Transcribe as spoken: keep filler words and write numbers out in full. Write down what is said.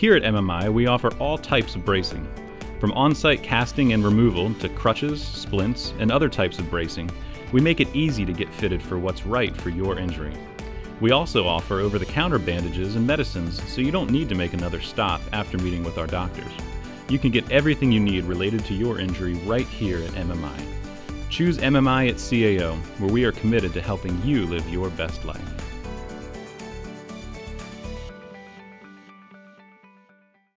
Here at M M I, we offer all types of bracing. From on-site casting and removal to crutches, splints, and other types of bracing, we make it easy to get fitted for what's right for your injury. We also offer over-the-counter bandages and medicines, so you don't need to make another stop after meeting with our doctors. You can get everything you need related to your injury right here at M M I. Choose M M I at C A O, where we are committed to helping you live your best life.